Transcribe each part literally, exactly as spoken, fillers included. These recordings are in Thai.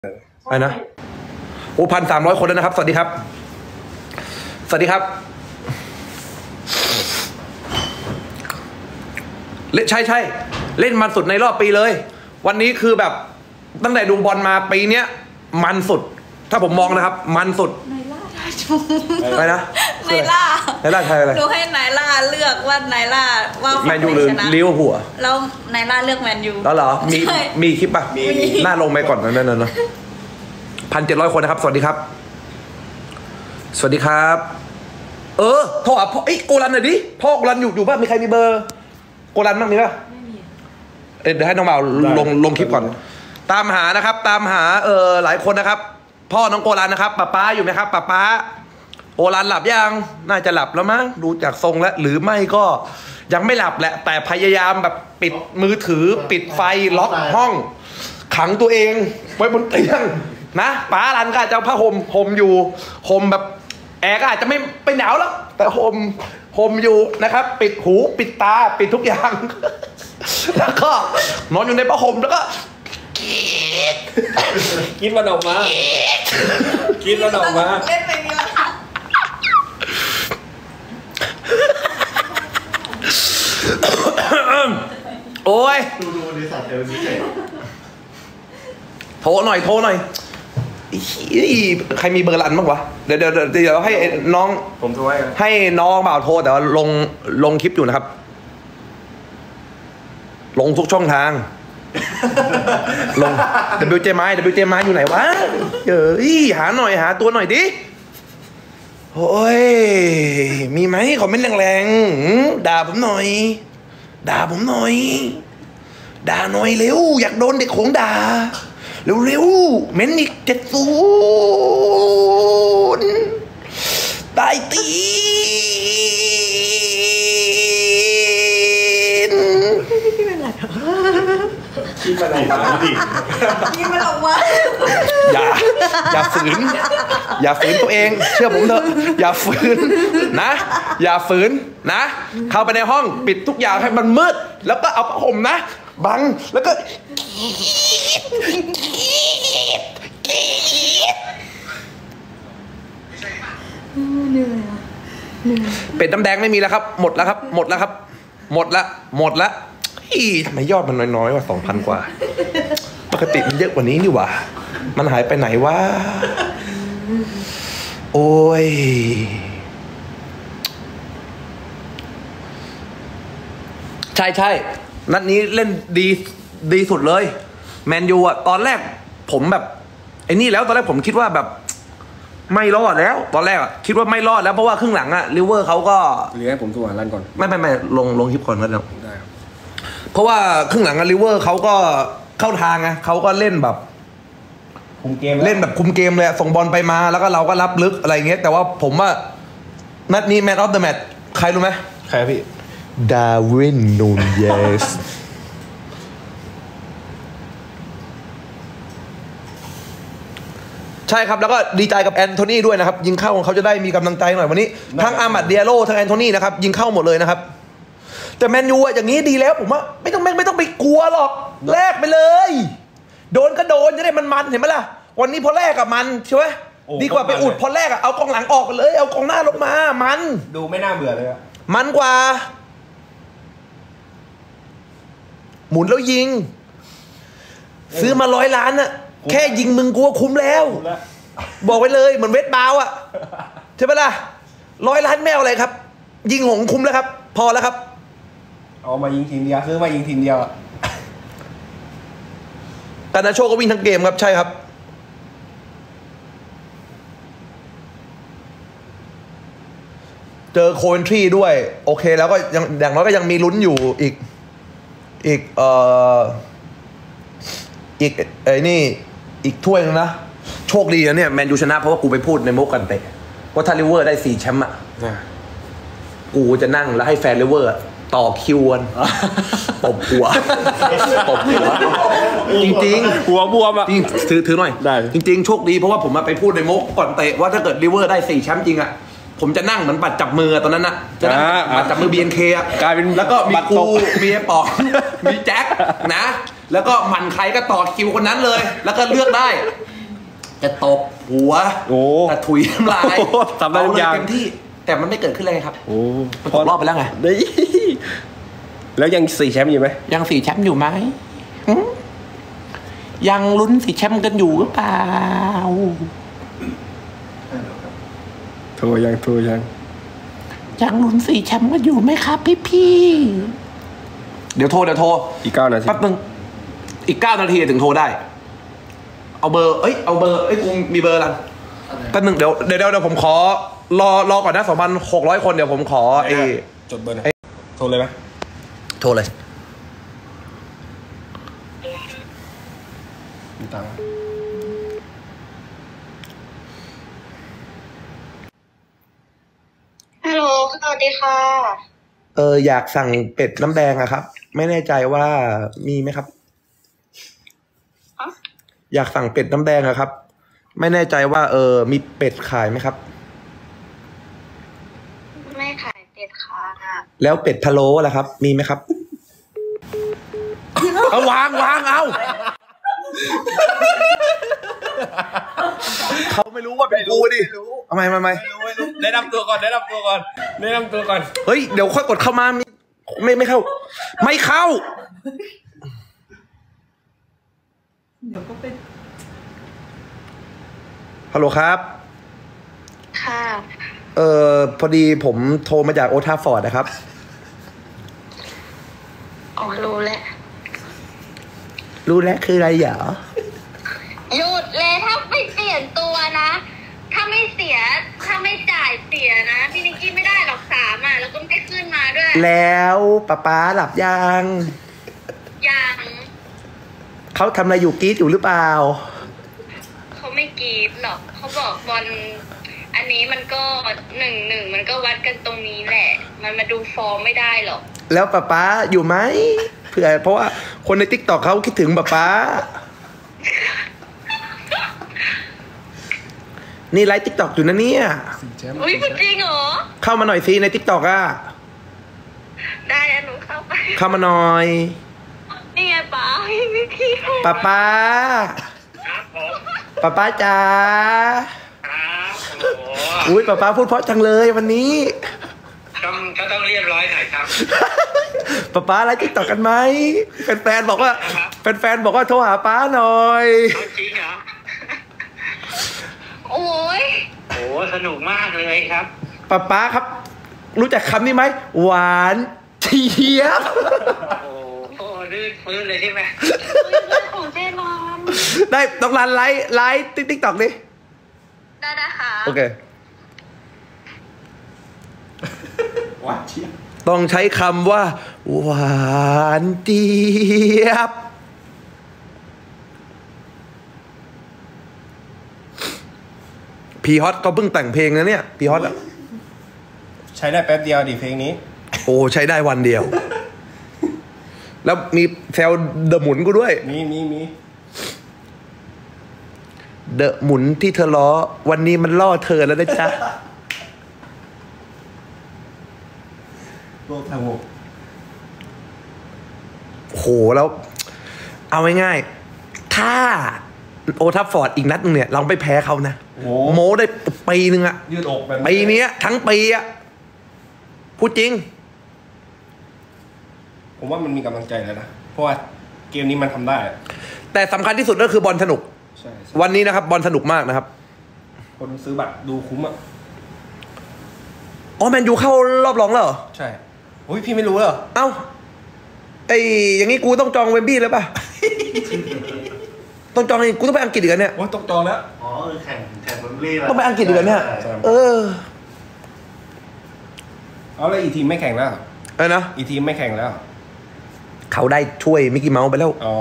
ไปนะโอ้พันสามร้อยคนแล้วนะครับสวัสดีครับสวัสดีครับเล่นใช่ใช่เล่นมันสุดในรอบปีเลยวันนี้คือแบบตั้งแต่ดูบอลมาปีเนี้ยมันสุดถ้าผมมองนะครับมันสุดนายล่าทายจูอะไรนะนายล่านายล่าใครอะไรดูให้นายล่าเลือกว่านายล่าว่าแมนยูหรือลิเวอร์พูลแล้วนายล่าเลือกแมนยูแล้วเหรอมีมีคลิปป่ะหน้าลงไปก่อนนั่นนั่นนะพันเจ็ดร้อยคนนะครับสวัสดีครับสวัสดีครับเออโทรหาพ่อไอ้โกลันหน่อยดิพ่อโกลันอยู่อยู่ป่ะมีใครมีเบอร์โกลันบ้างมีป่ะไม่มีเดี๋ยวให้น้องบ่าวลงลงคลิปก่อนตามหานะครับตามหาเออหลายคนนะครับพ่อน้องโกลันนะครับป้าป้าอยู่ไหมครับป้าป้าโกลันหลับยังน่าจะหลับแล้วมั้งดูจากทรงแล้วหรือไม่ก็ยังไม่หลับแหละแต่พยายามแบบปิดมือถือปิดไฟล็อกห้องขังตัวเองไว้บนเตียงนะป้าลันก็อาจจะผ้าห่มห่มอยู่ห่มแบบแอร์ก็อาจจะไม่ไปหนาวแล้วแต่ห่มห่มอยู่นะครับปิดหูปิดตาปิดทุกอย่างแล้วก็นอนอยู่ในผ้าห่มแล้วก็กินมันออกมากินมันออกมาเล่นไปนี่ละค่ะโอ้ยดูดูบริษัทเอลซีโทรหน่อยโทรหน่อยใครมีเบอร์ลันบ้างวะเดี๋ยวเดี๋ยวเดี๋ยวให้น้องผมโทรให้ให้น้องบ่าวโทรแต่ว่าลงลงคลิปอยู่นะครับลงทุกช่องทางลง ดับเบิลยู เจ ไม้ ดับเบิลยู เจ ไม้อยู่ไหนวะเดี๋ยวหาหน่อยหาตัวหน่อยดิโอ้ยมีไหมคอมเมนต์แรงๆด่าผมหน่อยด่าผมหน่อยด่าหน่อยเร็วอยากโดนเด็กของด่าเร็วๆเม้นอีกเจ็ดศูนย์ตายตีนกินมันออกมาดิกินมันออกมาอย่าอย่าฝืนอย่าฝืนตัวเองเชื่อผมเถอะอย่าฝืนนะอย่าฝืนนะเข้าไปในห้องปิดทุกอย่างให้มันมืดแล้วก็เอาผ้าห่มนะบังแล้วก็เหนื่อยอ่ะเหนื่อยเป็ดน้ำแดงไม่มีแล้วครับหมดแล้วครับหมดแล้วครับหมดละหมดละอีทำไมยอดมันน้อยๆว่าสองพันกว่าปกติมันเยอะกว่านี้นี่หว่ามันหายไปไหนวะโอ้ยใช่ใช่นัดนี้เล่นดีดีสุดเลยแมนยูอ่ะตอนแรกผมแบบไอ้นี่แล้วตอนแรกผมคิดว่าแบบไม่รอดแล้วตอนแรกอ่ะคิดว่าไม่รอดแล้วเพราะว่าครึ่งหลังอ่ะลิเวอร์เขาก็หรือให้ผมตัวรันก่อนไม่ไม่ไม่ลงลงคลิปก่อนแล้วได้เพราะว่าครึ่งหลังอะลิเวอร์เขาก็เข้าทางไงเขาก็เล่นแบบคุมเกมเล่นแบบคุมเกมเลยส่งบอลไปมาแล้วก็เราก็รับลึกอะไรเงี้ยแต่ว่าผมว่านัดนี้แมนออฟเดอะแมตช์ใครรู้ไหมใครพี่ดาร์วินนูนเยสใช่ครับแล้วก็ดีใจกับแอนโทนีด้วยนะครับยิงเข้าเขาจะได้มีกำลังใจหน่อยวันนี้ทั้งอามัดเดียโร่ทั้งแอนโทนีนะครับยิงเข้าหมดเลยนะครับแต่แมนยูอะอย่างนี้ดีแล้วผมว่าไม่ต้องไม่ต้องไปกลัวหรอกแลกไปเลยโดนก็โดนจะได้มันมันเห็นไหมล่ะวันนี้พอแลกกับมันใช่ไหมดีกว่าไปอุดพอแลกอะเอากองหลังออกไปเลยเอากองหน้าลงมามันดูไม่น่าเบื่อเลยอะมันกว่าหมุนแล้วยิงซื้อมาร้อยล้านอะแค่ยิงมึงกูก็คุ้มแล้วบอกไว้เลยเหมือนเวทบาวอะใช่ไหมล่ะร้อยล้านแมวอะไรครับยิงหงคุ้มแล้วครับพอแล้วครับเอามายิงทีมเดียวซื้อมายิงทีมเดียวอ่ะแต่นาโชก็วิ่งทั้งเกมครับใช่ครับเจอโคเวนทรีด้วยโอเคแล้วก็ยังอย่างน้อยก็ยังมีลุ้นอยู่อีกอีกเอ่ออีกไอ้นี่อีกถ้วยนึงนะโชคดีนะเนี่ยแมนยูชนะเพราะว่ากูไปพูดในมุกกันเตะว่าถ้าลิเวอร์ได้สี่แชมป์อ่ะกูจะนั่งแล้วให้แฟนลิเวอร์ต่อคิวกันตบหัวตบหัวจริงๆหัวบวมอ่ะจริงถือถือหน่อยได้จริงๆโชคดีเพราะว่าผมมาไปพูดในมุกก่อนเตะว่าถ้าเกิดลิเวอร์ได้สี่แชมป์จริงอ่ะผมจะนั่งเหมือนบัตรจับมือตอนนั้นนะจะนั่งบัตรจับมือ บี เอ็น เค อ่ะกลายเป็นแล้วก็มีกูมีไอ้ปอกมีแจ็คนะแล้วก็มันใครก็ต่อคิวคนนั้นเลยแล้วก็เลือกได้จะตบหัวโอ้แต่ถุยน้ำลายโอ้ทำได้ทุกอย่างเต็มที่ แต่มันไม่เกิดขึ้นเลยครับโอ้มันตกรอบไปแล้วไงนี่แล้วยังสี่แชมป์อยู่ไหมยังสี่แชมป์อยู่ไหมหืมยังลุ้นสี่แชมป์กันอยู่หรือเปล่าโทรยังโทรยังยังลุ้นสี่แชมป์กันอยู่ไหมครับพี่พี่เดี๋ยวโทรเดี๋ยวโทรอีกเก้านาทีแป๊บนึงอีกเก้านาทีถึงโทรได้ เอาเบอร์เอ้ยเอาเบอร์เอ้ยกูมีเบอร์ลันแป๊บนึงเดี๋ยวเดี๋ยวเดี๋ยวผมขอรอรอก่อนนะสองพันหกร้อยคนเดี๋ยวผมขอไอ้จดเบอร์หนะโทรเลยไหมโทรเลยมีตังค์ฮัลโหลสวัสดีค่ะเอออยากสั่งเป็ดน้ำแดงอะครับ ไม่แน่ใจว่ามีไหมครับ อยากสั่งเป็ดน้ำแดงอะครับ ไม่แน่ใจว่าเออมีเป็ดขายไหมครับไม่ขายเป็ดค่ะแล้วเป็ดพะโล้ล่ะครับ มีไหมครับ เอาวางวางเอาเขาไม่รู้ว่าเป็นกูดิทำไมทำไมไม่รู้ไม่รู้แนะนำตัวก่อนแนะนำตัวก่อนแนะนำตัวก่อนเฮ้ยเดี๋ยวค่อยกดเข้ามามีไม่ไม่เข้า ไม่เข้าเดี๋ยวก็เป็นฮัลโหลครับค่ะเออพอดีผมโทรมาจากโอทาฟอร์ดนะครับอ๋อรู้แล้วรู้แล้วคืออะไรเหรอหยุดเลยถ้าไม่เปลี่ยนตัวนะ ถ้าไม่เสีย ถ้าไม่จ่ายเสียนะ พี่นิกกี้ไม่ได้หรอกสามอ่ะ แล้วก็ไม่ขึ้นมาด้วยแล้วป๊าป๊าหลับยังยังเขาทำอะไรอยู่กรีดอยู่หรือเปล่าเขาไม่กรีดหรอก เขาบอกบอลอันนี้มันก็หนึ่งหนึ่งมันก็วัดกันตรงนี้แหละ มันมาดูฟอร์มไม่ได้หรอกแล้วป๊าป๊าอยู่ไหมเผื่อเพราะว่าคนในทิกตอกเขาคิดถึงป๊าป๊านี่ไลฟ์ทิกตอกอยู่นะเนี่ยสี่แชมป์อุ้ยจริงเหรอเข้ามาหน่อยสิในทิกตอกอะได้อะหนูเข้าไปเข้ามาหน่อยนี่ไงป๋าพี่นิกกี้ป๊าป๊าครับผมป๊าป๊าจ๋าครับโอ้โหอุ้ยป๊าป๊าพูดเพราะจังเลยวันนี้ต้องก็ต้องเรียบร้อยหน่อยครับป๊าป๊าไลฟ์ทิกตอกกันไหมแฟนๆบอกว่าแฟนๆบอกว่าโทรหาป๊าหน่อยเอาจริงเหรอโอ้ยโอ้โหสนุกมากเลยครับป๊าป๊าครับ รู้จักคำนี้ไหมหวานเจี๊ยบโอ้โหลื่นฟื้นเลยใช่ไหมเพื่อนของเจนอนได้ต้องรันไลฟ์ไลฟ์ติ๊กติ๊กตอกดิได้นะคะโอเคหวานเชียบต้องใช้คำว่า หวานเจี๊ยบ พีฮอตก็เพิ่งแต่งเพลงนะเนี่ยพีฮอตอ่ะใช้ได้แป๊บเดียวดิเพลงนี้โอ้ใช้ได้วันเดียว แล้วมีแซวเดอะหมุนกูด้วยมีมีมีเดอะหมุนที่เธอล้อ วันนี้มันล่อเธอแล้วนะจ๊ะโลกทางหกโหแล้ว เอาง่ายๆถ้าโอทัฟฟอร์ดอีกนัดนึงเนี่ย เราไปแพ้เขานะโอ้โหโม้ได้ปีหนึ่งอะยืดอกแบบปีเนี้ยทั้งปีอะพูดจริงผมว่ามันมีกำลังใจแล้วนะ เพราะว่าเกมนี้มันทำได้แต่สำคัญที่สุดก็คือบอลสนุกใช่ใช่วันนี้นะครับ บอลสนุกมากนะครับคนซื้อบัตรดูคุ้มอ่ะอ๋อแมนยูเข้ารอบรองแล้วเหรอใช่โอ้ยพี่ไม่รู้เหรอเอ้าไออย่างงี้กูต้องจองเวมบี้แล้วป่ะ ต้องจองอีกกูต้องไปอังกฤษอีกแล้วเนี่ยโอ้ยตกจองแล้วอ๋อแข่งแข่งบอลลี่ต้องไปอังกฤษอีกแล้วเนี่ยใช่เออเอาแล้วอีกทีมไม่แข่งแล้วเหรอเออนะอีกทีมไม่แข่งแล้วเหรอเขาได้ช่วยมิกกี้เมาส์ไปแล้วอ๋อ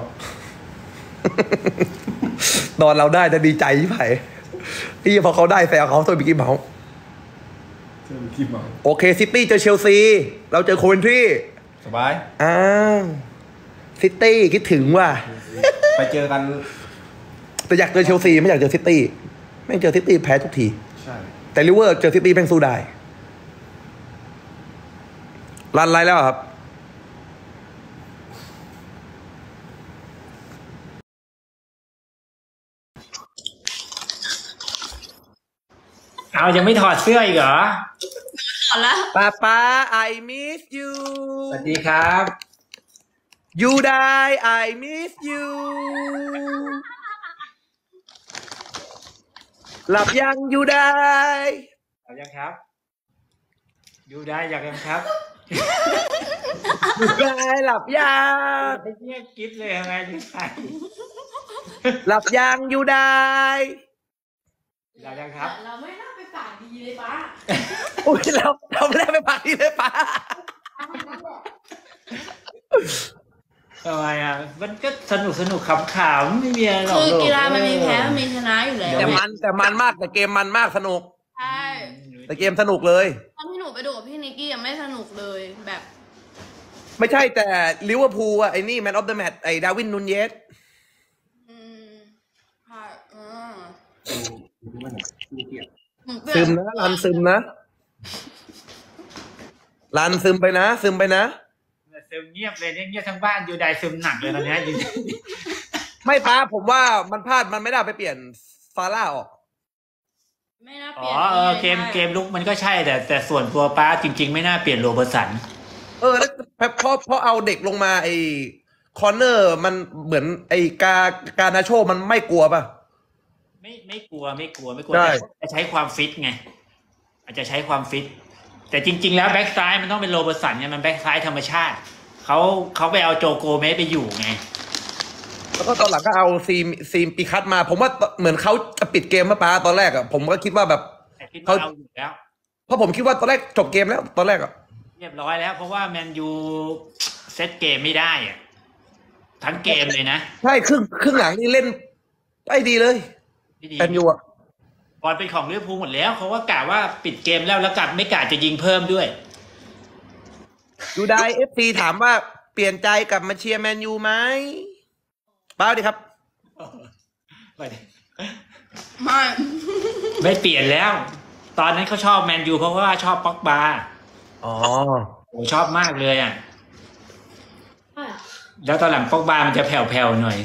ตอนเราได้จะดีใจที่ไผ่ที่พอเขาได้แซวเขาตัวมิกกี้เมาส์เจอทีมมาโอเคซิตี้เจอเชลซี เราเจอโคเวนทรีสบายอ้าวซิตี้คิดถึงว่ะไปเจอกันแต่อยากเจอเชลซีไม่อยากเจอซิตี้ไม่งเจอซิตี้แพ้ทุกทีใช่แต่ลิเวอร์เจอซิตี้แม่งสู้ได้รันไรแล้วครับเอายังไม่ถอดเสื้ออีกเหรอถอดแล้วป้าป้า I miss you สวัสดีครับ you die I miss you หลับยัง you die เอายังครับอยู่ได้อยากยังครับ you die หลับยังไอ้เงี้ยคิดเลยทำไงยังไงหลับยัง you die อยากยังครับเราไม่น่าไปปากดีเลยป้าอุ้ยเราเราไม่ได้ไปพักที่เลยป้าทำไมอ่ะมันก็สนุกสนุกขำๆไม่มีอะไรหรอกคือกีฬามันมีแพ้มันมีชนะอยู่แล้วแต่มันแต่มันมากแต่เกมมันมากสนุกใช่แต่เกมสนุกเลยตอนที่หนูไปดูกับพี่นิกกี้ยังไม่สนุกเลยแบบไม่ใช่แต่ลิเวอร์พูลอะไอ้นี่แมนออฟเดอะแมตช์ไอ้ดาร์วินนูนเยสอืมค่ะอืมซึมนะรันซึมนะรันซึมไปนะ ซึมไปนะซึมเงียบเลยเนี่ยเงียบทั้งบ้านอยู่ได้ซึมหนักเลยตอนเนี้ยไม่ป้าผมว่ามันพลาดมันไม่ได้ไปเปลี่ยนฟาร่าออกไม่น่าเปอ๋ลี่อยนเออเกมเกมลุกมันก็ใช่แต่แต่ส่วนตัวป้าจริง ๆ ไม่น่าเปลี่ยนโรเบอร์สันเออแล้วเพราะเพราะเอาเด็กลงมาไอ้คอร์เนอร์มันเหมือนไอ้กาการนาโชมันไม่กลัวป่ะไม่ไม่กลัวไม่กลัวไม่กลัวใช่แต่จะใช้ความฟิตไงอาจจะใช้ความฟิตแต่จริง ๆ แล้วแบ็กซ้ายมันต้องเป็นโรเบอร์สันเนี่ยมันแบ็กซ้ายธรรมชาติเขาเขาไปเอาโจโกเมสไปอยู่ไงแล้วก็ตอนหลังก็เอาซีมซีมปีคัตมา ผมว่าเหมือนเขาจะปิดเกมมาป้าตอนแรกอะผมก็คิดว่าแบบแต่คิดว่าเอาอยู่แล้วเพราะผมคิดว่าตอนแรกจบเกมแล้วตอนแรกอะเรียบร้อยแล้ว เพราะว่าแมนยูเซตเกมไม่ได้อะทั้งเกมเลยนะใช่ครึ่งครึ่งหลังนี่เล่นได้ดีเลยไม่ดีแมนยูอะบอลเป็นของลิเวอร์พูลหมดแล้วเขาว่ากะว่าปิดเกมแล้วแล้วกะไม่กะจะยิงเพิ่มด้วยยูไดเอฟซีถามว่าเปลี่ยนใจกลับมาเชียร์แมนยูไหมเปล่าดิครับไม่ไม่เปลี่ยนแล้ว ตอนนั้นเขาชอบแมนยูเพราะว่าชอบป็อกบาอ๋อโอ้ชอบมากเลยอ่ะแล้วตอนหลังป็อกบามันจะแผ่วๆหน่อย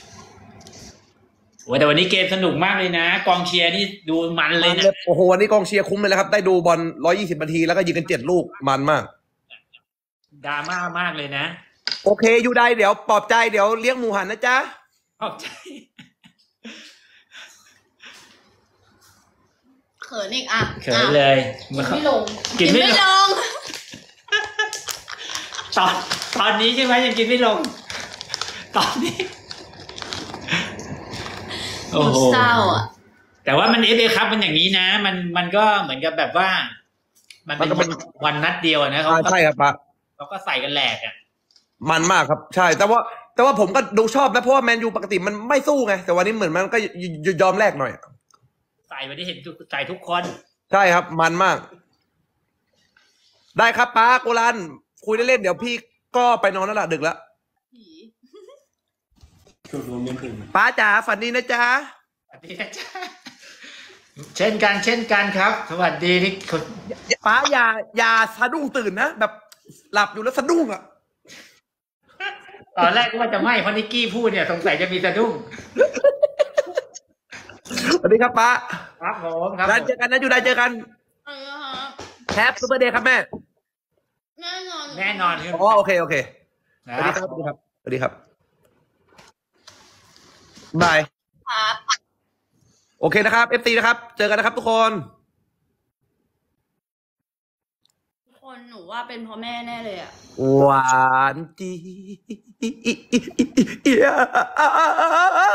โอ้แต่วันนี้เกมสนุกมากเลยนะกองเชียร์นี่ดูมันเลยนะโอ้โหวันนี้กองเชียร์คุ้มเลยนะครับ ได้ดูบอลร้อยยี่สิบนาทีแล้วก็ยิงกันเจ็ดลูกมันมากดราม่ามากเลยนะโอเคยูไดเดี๋ยวปลอบใจเดี๋ยวเลี้ยงหมูหันนะจ๊ะขอบใจเขินอีกอ่ะเขินเลยกินไม่ลงกินไม่ลงงตอนตอนนี้ใช่ไหมยังกินไม่ลง ตอนนี้ โอ้โหเศร้าอ่ะแต่ว่ามันเอฟเอครับมันอย่างนี้นะ มันมันก็เหมือนกับแบบว่า มันเป็นมันก็เป็นวันนัดเดียวอะนะเขาอ่าก็ใช่ครับปะเขาก็ใส่กันแหลกอ่ะมันมากครับ ใช่ แต่ว่า แต่ว่าผมก็ดูชอบนะเพราะว่าแมนยูปกติมันไม่สู้ไงแต่วันนี้เหมือนมันก็ยยยอมแลกหน่อยใส่วันนี้เห็นทุกใส่ทุกคนใช่ครับ มันมาก ได้ครับป้าโกลันคุยเล่นๆเดี๋ยวพี่ก็ไปนอนแล้วล่ะดึกแล้วผีช่วงนู้นไม่ถึงป้าจ๋าฝันดีนะจ๊ะสวัสดีนะจ๊ะเช่นกันเช่นกันครับ สวัสดีที่คนป้าอย่าอย่าสะดุ้งตื่นนะแบบหลับอยู่แล้วสะดุ้งอ่ะตอนแรกว่าจะไม่เพราะนิกกี้พูดเนี่ยสงสัยจะมีสะดุ้งสวัสดีครับป้าครับผมครับได้เจอกันนะอยู่ได้เจอกันเออฮะแฮปซูเปอร์เดย์ครับแม่แน่นอนแน่นอนครับอ๋อโอเคโอเคสนะวัสดีครับสวัสดีครับสวัสดีครับบายครับโอเคนะครับเอฟซีนะครับเจอกันนะครับทุกคนทุกคนหนูว่าเป็นเพราะแม่แน่เลยอ่ะหวานจี